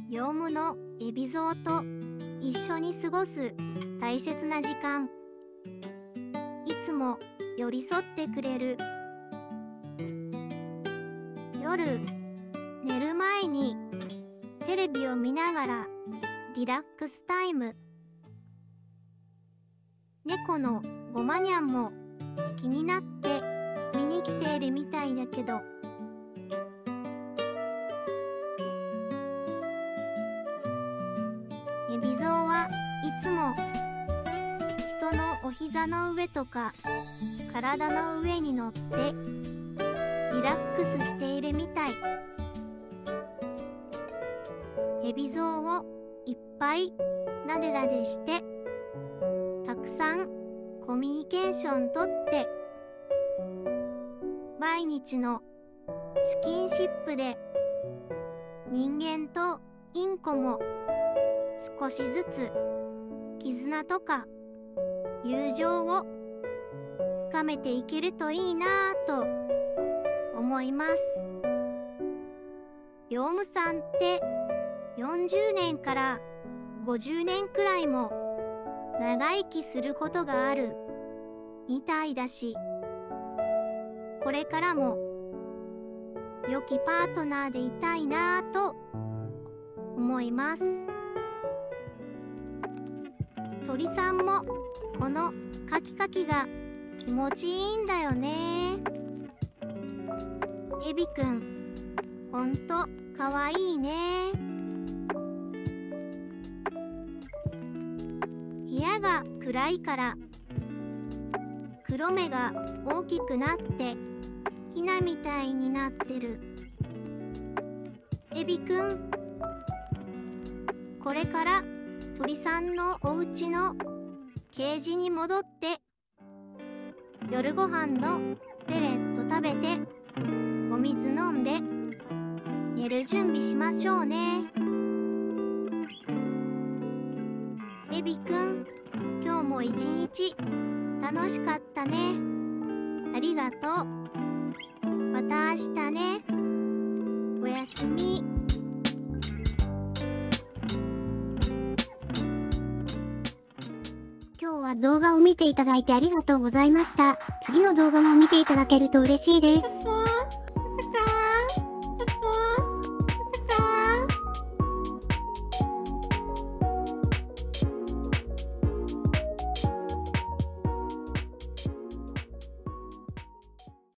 ヨウムのエビゾウと一緒に過ごす大切な時間。いつも寄り添ってくれる。夜、寝る前にテレビを見ながらリラックスタイム。猫のゴマニャンも気になって見に来ているみたいだけど、エビゾウはいつも人のお膝の上とか体の上に乗ってリラックスしているみたい。エビゾウをいっぱいなでなでしてたくさんコミュニケーションとって毎日のスキンシップで人間とインコも少しずつ絆とか友情を深めていけるといいなぁと思います。ヨウムさんって40年から50年くらいも長生きすることがあるみたいだし、これからも良きパートナーでいたいなぁと思います。鳥さんもこのカキカキが気持ちいいんだよね。エビくん、ほんとかわいいね。部屋が暗いから黒目が大きくなってヒナみたいになってる。エビくん、これから鳥さんのお家のケージに戻って夜ご飯のペレット食べてお水飲んで寝る準備しましょうね。エビくん、今日も一日楽しかったね。ありがとう。また明日ね。おやすみ。 今日は動画を見ていただいてありがとうございました。次の動画も見ていただけると嬉しいです。